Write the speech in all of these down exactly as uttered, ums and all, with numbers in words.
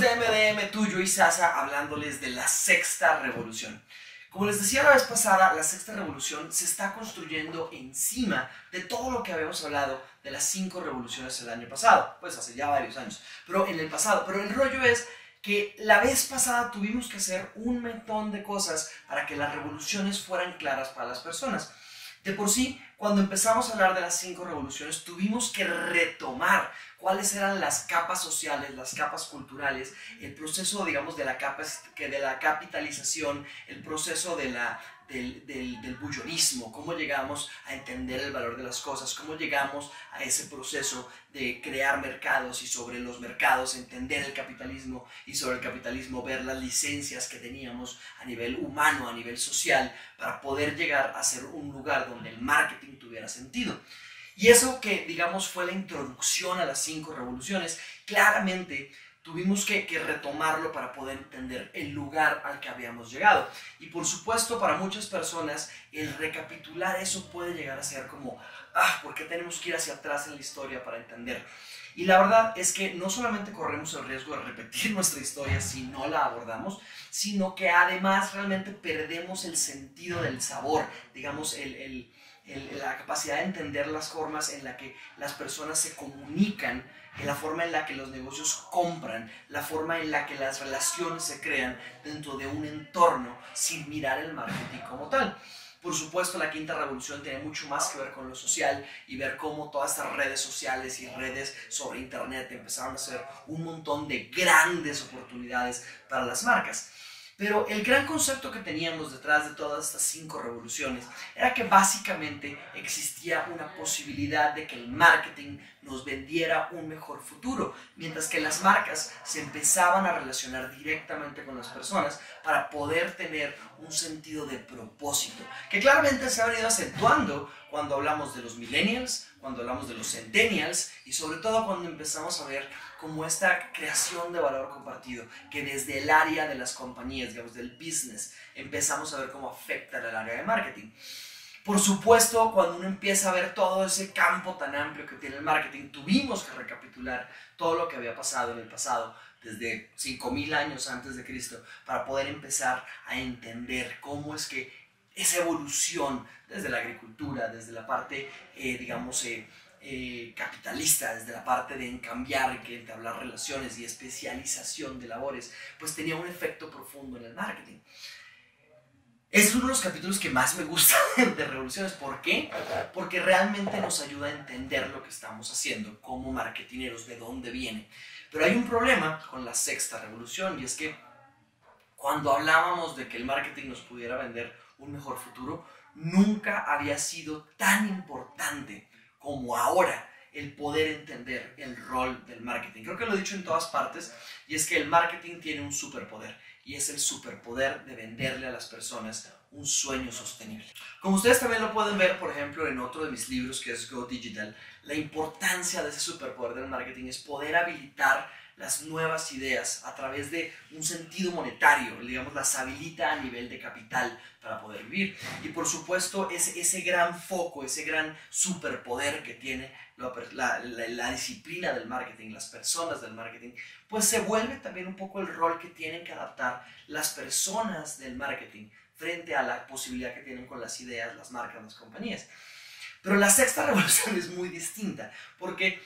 de M D M, Tuyo y Sasa, hablándoles de la sexta revolución. Como les decía la vez pasada, la sexta revolución se está construyendo encima de todo lo que habíamos hablado de las cinco revoluciones el año pasado, pues hace ya varios años, pero en el pasado. Pero el rollo es que la vez pasada tuvimos que hacer un montón de cosas para que las revoluciones fueran claras para las personas. De por sí, cuando empezamos a hablar de las cinco revoluciones, tuvimos que retomar cuáles eran las capas sociales, las capas culturales, el proceso, digamos, de la, capa, de la capitalización, el proceso de la, del, del, del bullonismo, cómo llegamos a entender el valor de las cosas, cómo llegamos a ese proceso de crear mercados y sobre los mercados entender el capitalismo y sobre el capitalismo ver las licencias que teníamos a nivel humano, a nivel social, para poder llegar a ser un lugar donde el marketing tuviera sentido. Y eso que, digamos, fue la introducción a las cinco revoluciones, claramente tuvimos que, que retomarlo para poder entender el lugar al que habíamos llegado. Y por supuesto, para muchas personas, el recapitular eso puede llegar a ser como, ah, ¿por qué tenemos que ir hacia atrás en la historia para entender? Y la verdad es que no solamente corremos el riesgo de repetir nuestra historia si no la abordamos, sino que además realmente perdemos el sentido del sabor, digamos, el... el El, la capacidad de entender las formas en las que las personas se comunican, en la forma en la que los negocios compran, la forma en la que las relaciones se crean dentro de un entorno sin mirar el marketing como tal. Por supuesto, la quinta revolución tiene mucho más que ver con lo social y ver cómo todas estas redes sociales y redes sobre internet empezaron a ser un montón de grandes oportunidades para las marcas. Pero el gran concepto que teníamos detrás de todas estas cinco revoluciones era que básicamente existía una posibilidad de que el marketing nos vendiera un mejor futuro, mientras que las marcas se empezaban a relacionar directamente con las personas para poder tener un sentido de propósito, que claramente se ha venido acentuando cuando hablamos de los millennials, cuando hablamos de los centennials y sobre todo cuando empezamos a ver como esta creación de valor compartido, que desde el área de las compañías, digamos, del business, empezamos a ver cómo afecta el área de marketing. Por supuesto, cuando uno empieza a ver todo ese campo tan amplio que tiene el marketing, tuvimos que recapitular todo lo que había pasado en el pasado, desde cinco mil años antes de Cristo, para poder empezar a entender cómo es que esa evolución desde la agricultura, desde la parte, eh, digamos, eh, Eh, capitalista, desde la parte de encambiar, que entablar relaciones y especialización de labores, pues tenía un efecto profundo en el marketing. Es uno de los capítulos que más me gusta de revoluciones. ¿Por qué? Porque realmente nos ayuda a entender lo que estamos haciendo como marketineros, de dónde viene. Pero hay un problema con la sexta revolución, y es que cuando hablábamos de que el marketing nos pudiera vender un mejor futuro, nunca había sido tan importante como ahora el poder entender el rol del marketing. Creo que lo he dicho en todas partes, y es que el marketing tiene un superpoder, y es el superpoder de venderle a las personas un sueño sostenible. Como ustedes también lo pueden ver, por ejemplo, en otro de mis libros, que es Go Digital, la importancia de ese superpoder del marketing es poder habilitar las nuevas ideas a través de un sentido monetario, digamos, las habilita a nivel de capital para poder vivir. Y por supuesto, ese, ese gran foco, ese gran superpoder que tiene la, la, la, la disciplina del marketing, las personas del marketing, pues se vuelve también un poco el rol que tienen que adaptar las personas del marketing frente a la posibilidad que tienen con las ideas, las marcas, las compañías. Pero la sexta revolución es muy distinta, porque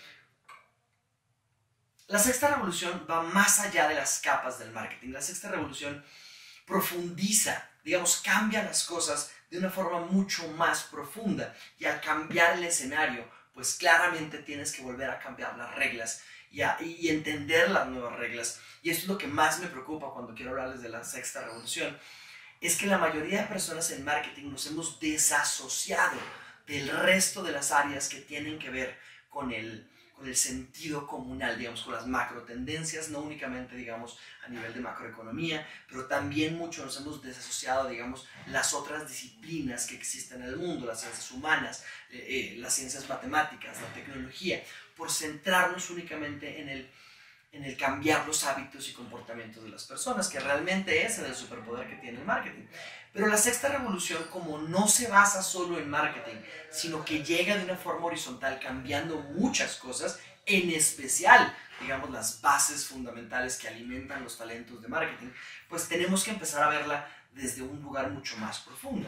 la sexta revolución va más allá de las capas del marketing. La sexta revolución profundiza, digamos, cambia las cosas de una forma mucho más profunda. Y al cambiar el escenario, pues claramente tienes que volver a cambiar las reglas y, a, y entender las nuevas reglas. Y esto es lo que más me preocupa cuando quiero hablarles de la sexta revolución. Es que la mayoría de personas en marketing nos hemos desasociado del resto de las áreas que tienen que ver con el con el sentido comunal, digamos, con las macro tendencias, no únicamente, digamos, a nivel de macroeconomía, pero también mucho nos hemos desasociado, digamos, las otras disciplinas que existen en el mundo, las ciencias humanas, eh, eh, las ciencias matemáticas, la tecnología, por centrarnos únicamente en el, en el cambiar los hábitos y comportamientos de las personas, que realmente es el superpoder que tiene el marketing. Pero la sexta revolución, como no se basa solo en marketing, sino que llega de una forma horizontal cambiando muchas cosas, en especial, digamos, las bases fundamentales que alimentan los talentos de marketing, pues tenemos que empezar a verla desde un lugar mucho más profundo.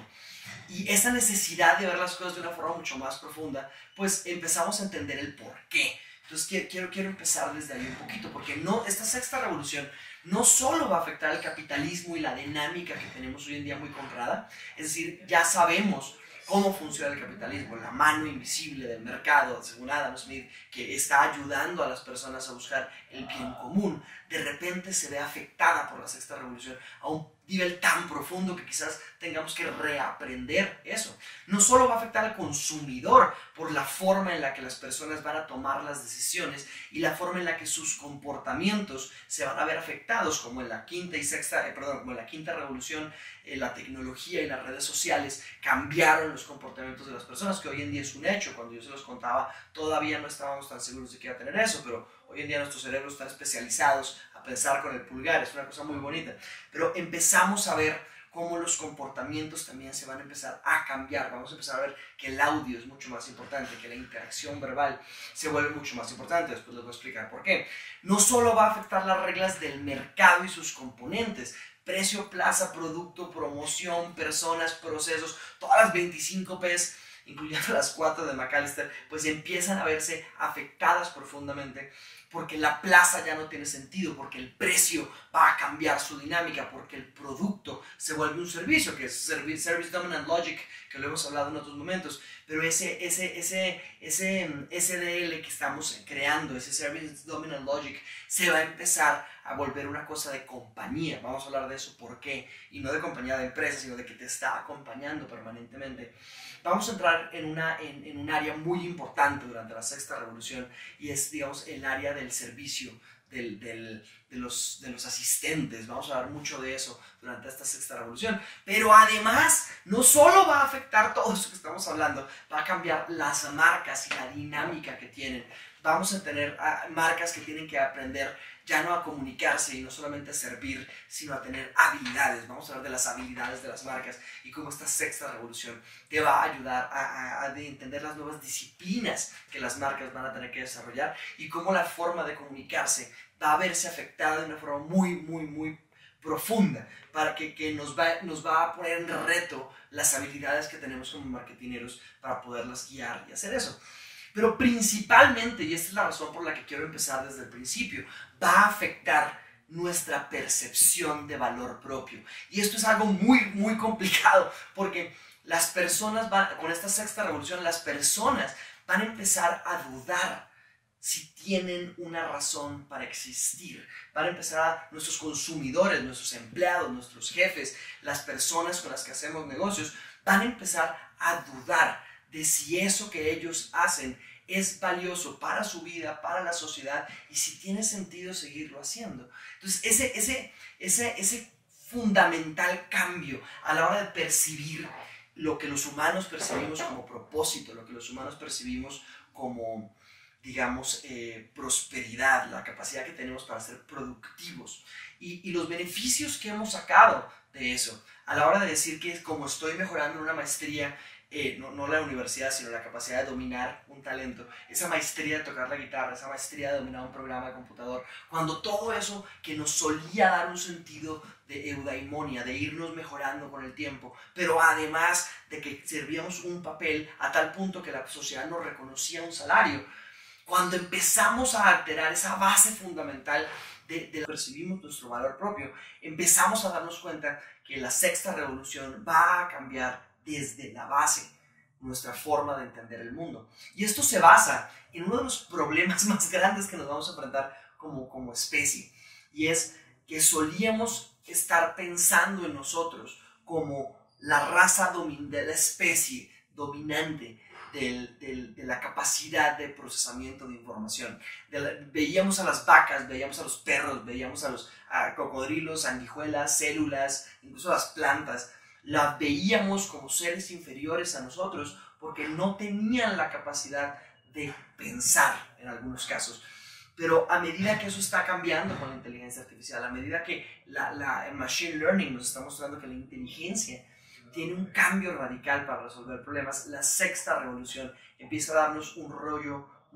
Y esa necesidad de ver las cosas de una forma mucho más profunda, pues empezamos a entender el por qué. Entonces quiero, quiero empezar desde ahí un poquito, porque no, esta sexta revolución no solo va a afectar el capitalismo y la dinámica que tenemos hoy en día muy comprada, es decir, ya sabemos cómo funciona el capitalismo, la mano invisible del mercado, según Adam Smith, que está ayudando a las personas a buscar el bien común, de repente se ve afectada por la sexta revolución a un nivel tan profundo que quizás tengamos que reaprender eso. No solo va a afectar al consumidor por la forma en la que las personas van a tomar las decisiones y la forma en la que sus comportamientos se van a ver afectados, como en la quinta y sexta, eh, perdón, como en la quinta revolución, eh, la tecnología y las redes sociales cambiaron los comportamientos de las personas, que hoy en día es un hecho. Cuando yo se los contaba, todavía no estábamos tan seguros de que iba a tener eso, pero hoy en día nuestros cerebros están especializados a pensar con el pulgar, es una cosa muy bonita. Pero empezamos a ver cómo los comportamientos también se van a empezar a cambiar. Vamos a empezar a ver que el audio es mucho más importante, que la interacción verbal se vuelve mucho más importante. Después les voy a explicar por qué. No solo va a afectar las reglas del mercado y sus componentes, precio, plaza, producto, promoción, personas, procesos, todas las veinticinco P's, incluyendo las cuatro de McAllister, pues empiezan a verse afectadas profundamente, porque la plaza ya no tiene sentido, porque el precio va a cambiar su dinámica, porque el producto se vuelve un servicio, que es Service, service Dominant Logic, que lo hemos hablado en otros momentos, pero ese, ese, ese, ese S D L que estamos creando, ese Service Dominant Logic, se va a empezar a volver una cosa de compañía. Vamos a hablar de eso, ¿por qué? Y no de compañía de empresa, sino de que te está acompañando permanentemente. Vamos a entrar en, una, en, en un área muy importante durante la sexta revolución, y es, digamos, el área del servicio, del, del, de, los, de los asistentes. Vamos a hablar mucho de eso durante esta sexta revolución, pero además no solo va a afectar todo eso que estamos hablando, va a cambiar las marcas y la dinámica que tienen. Vamos a tener uh, marcas que tienen que aprender ya no a comunicarse y no solamente a servir, sino a tener habilidades. Vamos a hablar de las habilidades de las marcas y cómo esta sexta revolución te va a ayudar a, a, a entender las nuevas disciplinas que las marcas van a tener que desarrollar y cómo la forma de comunicarse va a verse afectada de una forma muy, muy, muy profunda, para que, que nos, va, nos va a poner en reto las habilidades que tenemos como marketineros para poderlas guiar y hacer eso. Pero principalmente, y esta es la razón por la que quiero empezar desde el principio, va a afectar nuestra percepción de valor propio. Y esto es algo muy, muy complicado, porque las personas van, con esta sexta revolución, las personas van a empezar a dudar si tienen una razón para existir. Van a empezar a, nuestros consumidores, nuestros empleados, nuestros jefes, las personas con las que hacemos negocios, van a empezar a dudar de si eso que ellos hacen es valioso para su vida, para la sociedad, y si tiene sentido seguirlo haciendo. Entonces, ese, ese, ese, ese fundamental cambio a la hora de percibir lo que los humanos percibimos como propósito, lo que los humanos percibimos como, digamos, eh, prosperidad, la capacidad que tenemos para ser productivos y, y los beneficios que hemos sacado de eso, a la hora de decir que como estoy mejorando en una maestría, Eh, no, no la universidad, sino la capacidad de dominar un talento, esa maestría de tocar la guitarra, esa maestría de dominar un programa de computador, cuando todo eso que nos solía dar un sentido de eudaimonia, de irnos mejorando con el tiempo, pero además de que servíamos un papel a tal punto que la sociedad nos reconocía un salario, cuando empezamos a alterar esa base fundamental de, de percibimos nuestro valor propio, empezamos a darnos cuenta que la sexta revolución va a cambiar desde la base nuestra forma de entender el mundo. Y esto se basa en uno de los problemas más grandes que nos vamos a enfrentar como, como especie, y es que solíamos estar pensando en nosotros como la raza de la especie dominante del, del, de la capacidad de procesamiento de información. De la, veíamos a las vacas, veíamos a los perros, veíamos a los a cocodrilos, sanguijuelas, células, incluso las plantas. Las veíamos como seres inferiores a nosotros porque no tenían la capacidad de pensar en algunos casos. Pero a medida que eso está cambiando con la inteligencia artificial, a medida que la, la, el machine learning nos está mostrando que la inteligencia tiene un cambio radical para resolver problemas, la sexta revolución empieza a darnos un rollo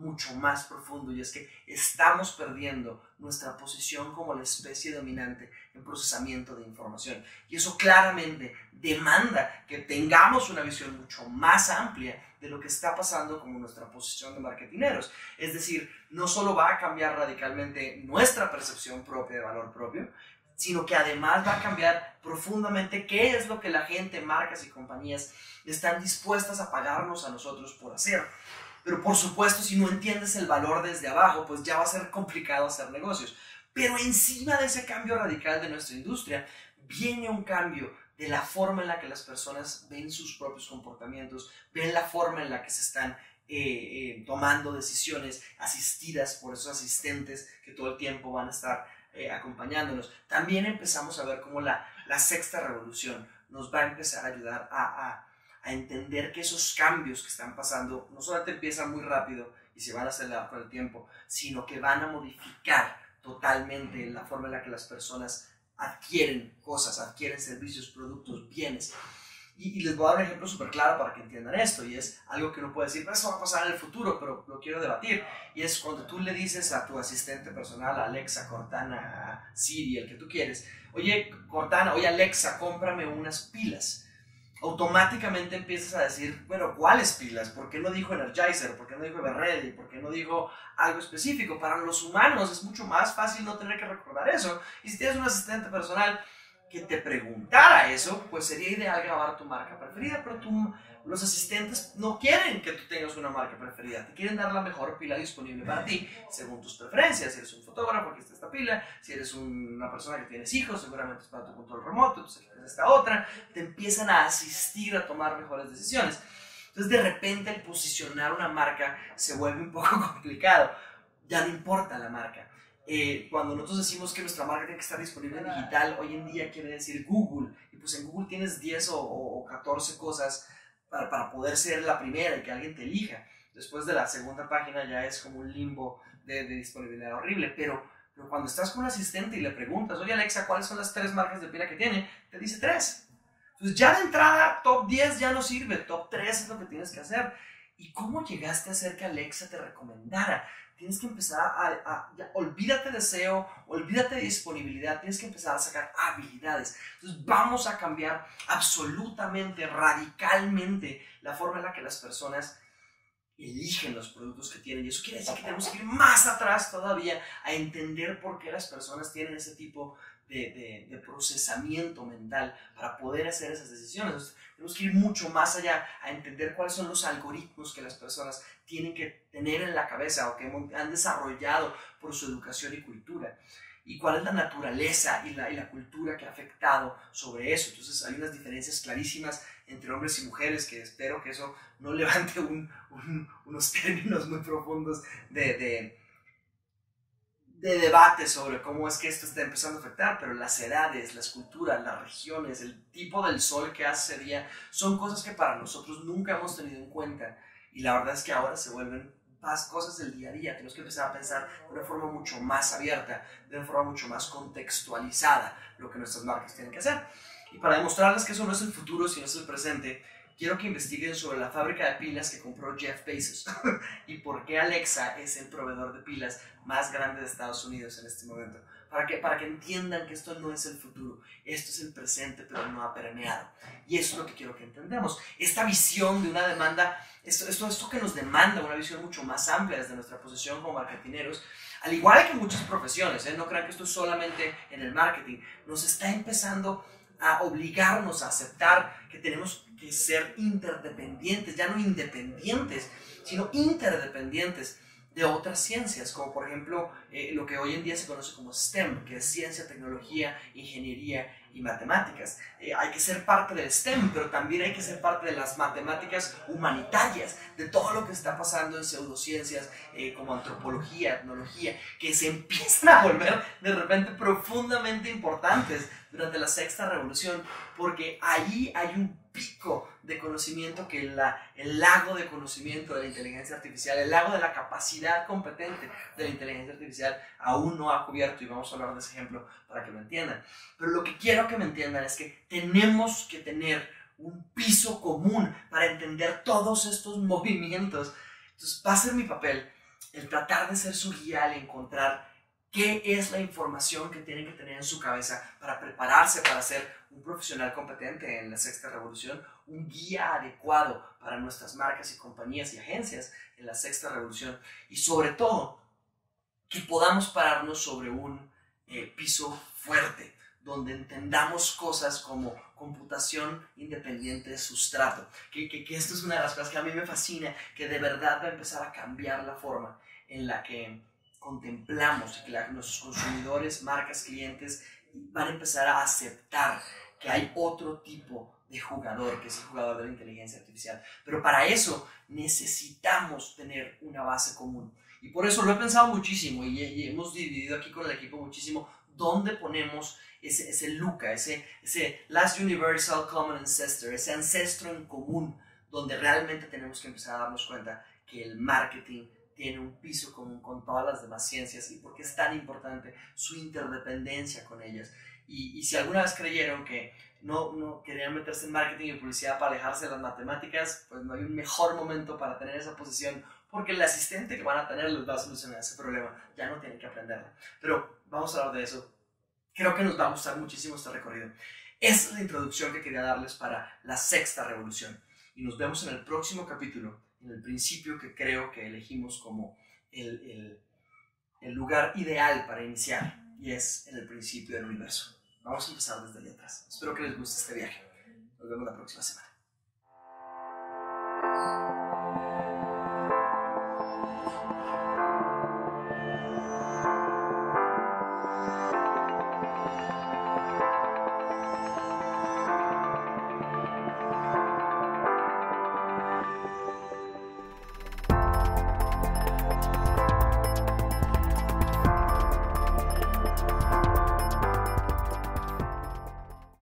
mucho más profundo, y es que estamos perdiendo nuestra posición como la especie dominante en procesamiento de información. Y eso claramente demanda que tengamos una visión mucho más amplia de lo que está pasando como nuestra posición de marketineros. Es decir, no solo va a cambiar radicalmente nuestra percepción propia de valor propio, sino que además va a cambiar profundamente qué es lo que la gente, marcas y compañías están dispuestas a pagarnos a nosotros por hacer. Pero por supuesto, si no entiendes el valor desde abajo, pues ya va a ser complicado hacer negocios. Pero encima de ese cambio radical de nuestra industria, viene un cambio de la forma en la que las personas ven sus propios comportamientos, ven la forma en la que se están eh, eh, tomando decisiones asistidas por esos asistentes que todo el tiempo van a estar eh, acompañándonos. También empezamos a ver cómo la, la sexta revolución nos va a empezar a ayudar a... a a entender que esos cambios que están pasando no solamente empiezan muy rápido y se van a acelerar con el tiempo, sino que van a modificar totalmente la forma en la que las personas adquieren cosas, adquieren servicios, productos, bienes. Y, y les voy a dar un ejemplo súper claro para que entiendan esto, y es algo que uno puede decir, pero eso va a pasar en el futuro, pero lo quiero debatir. Y es cuando tú le dices a tu asistente personal, a Alexa, Cortana, a Siri, el que tú quieres, oye Cortana, oye Alexa, cómprame unas pilas. Automáticamente empiezas a decir, bueno, ¿cuáles pilas? ¿Por qué no dijo Energizer? ¿Por qué no dijo Everready? ¿Por qué no dijo algo específico? Para los humanos es mucho más fácil no tener que recordar eso. Y si tienes un asistente personal que te preguntara eso, pues sería ideal grabar tu marca preferida, pero tú, los asistentes no quieren que tú tengas una marca preferida, te quieren dar la mejor pila disponible para ti, según tus preferencias. Si eres un fotógrafo, aquí está esta pila; si eres una persona que tienes hijos, seguramente es para tu control remoto, entonces aquí está esta otra. Te empiezan a asistir a tomar mejores decisiones. Entonces de repente el posicionar una marca se vuelve un poco complicado, ya no importa la marca. Eh, cuando nosotros decimos que nuestra marca tiene que estar disponible en digital, hoy en día quiere decir Google, y pues en Google tienes diez o, o catorce cosas para, para poder ser la primera y que alguien te elija. Después de la segunda página ya es como un limbo de, de disponibilidad horrible, pero, pero cuando estás con un asistente y le preguntas, oye Alexa, ¿cuáles son las tres marcas de pila que tiene? Te dice tres. Entonces ya de entrada top diez ya no sirve, top tres es lo que tienes que hacer. ¿Y cómo llegaste a hacer que Alexa te recomendara? Tienes que empezar a, a ya, olvídate de S E O, olvídate de disponibilidad, tienes que empezar a sacar habilidades. Entonces vamos a cambiar absolutamente, radicalmente la forma en la que las personas eligen los productos que tienen. Y eso quiere decir que tenemos que ir más atrás todavía a entender por qué las personas tienen ese tipo de, de, de procesamiento mental para poder hacer esas decisiones. Entonces, tenemos que ir mucho más allá a entender cuáles son los algoritmos que las personas tienen que tener en la cabeza o que han desarrollado por su educación y cultura, y cuál es la naturaleza y la, y la cultura que ha afectado sobre eso. Entonces hay unas diferencias clarísimas entre hombres y mujeres, que espero que eso no levante un, un, unos términos muy profundos de, de, de debate sobre cómo es que esto está empezando a afectar, pero las edades, las culturas, las regiones, el tipo del sol que hace ese día, son cosas que para nosotros nunca hemos tenido en cuenta, y la verdad es que ahora se vuelven más cosas del día a día. Tenemos que empezar a pensar de una forma mucho más abierta, de una forma mucho más contextualizada lo que nuestras marcas tienen que hacer. Y para demostrarles que eso no es el futuro, sino es el presente, quiero que investiguen sobre la fábrica de pilas que compró Jeff Bezos y por qué Alexa es el proveedor de pilas más grande de Estados Unidos en este momento. Para que, para que entiendan que esto no es el futuro, esto es el presente, pero no ha permeado. Y eso es lo que quiero que entendamos. Esta visión de una demanda, esto, esto, esto que nos demanda una visión mucho más amplia desde nuestra posición como marketineros, al igual que muchas profesiones, ¿eh? No crean que esto es solamente en el marketing, nos está empezando a obligarnos a aceptar que tenemos que ser interdependientes, ya no independientes, sino interdependientes de otras ciencias, como por ejemplo eh, lo que hoy en día se conoce como STEM, que es ciencia, tecnología, ingeniería y matemáticas. Eh, hay que ser parte del STEM, pero también hay que ser parte de las matemáticas humanitarias, de todo lo que está pasando en pseudociencias eh, como antropología, etnología, que se empiezan a volver de repente profundamente importantes durante la sexta revolución, porque ahí hay un pico de conocimiento que la, el lago de conocimiento de la inteligencia artificial, el lago de la capacidad competente de la inteligencia artificial aún no ha cubierto, y vamos a hablar de ese ejemplo para que me entiendan. Pero lo que quiero que me entiendan es que tenemos que tener un piso común para entender todos estos movimientos. Entonces va a ser mi papel el tratar de ser su guía, al encontrar qué es la información que tienen que tener en su cabeza para prepararse para ser un profesional competente en la sexta revolución, un guía adecuado para nuestras marcas y compañías y agencias en la sexta revolución, y sobre todo que podamos pararnos sobre un eh, piso fuerte, donde entendamos cosas como computación independiente de sustrato, que, que, que esto es una de las cosas que a mí me fascina, que de verdad va a empezar a cambiar la forma en la que contemplamos, que la, nuestros consumidores, marcas, clientes van a empezar a aceptar que hay otro tipo de jugador, que es el jugador de la inteligencia artificial. Pero para eso necesitamos tener una base común. Y por eso lo he pensado muchísimo y, y hemos dividido aquí con el equipo muchísimo dónde ponemos ese, ese LUCA, ese, ese Last Universal Common Ancestor, ese ancestro en común, donde realmente tenemos que empezar a darnos cuenta que el marketing tiene un piso común con todas las demás ciencias y por qué es tan importante su interdependencia con ellas. Y, y si alguna vez creyeron que no, no querían meterse en marketing y publicidad para alejarse de las matemáticas, pues no hay un mejor momento para tener esa posición, porque el asistente que van a tener les va a solucionar ese problema, ya no tienen que aprenderla. Pero vamos a hablar de eso. Creo que nos va a gustar muchísimo este recorrido. Esa es la introducción que quería darles para la sexta revolución. Y nos vemos en el próximo capítulo, en el principio que creo que elegimos como el, el, el lugar ideal para iniciar, y es en el principio del universo. Vamos a empezar desde allá atrás. Espero que les guste este viaje. Nos vemos la próxima semana.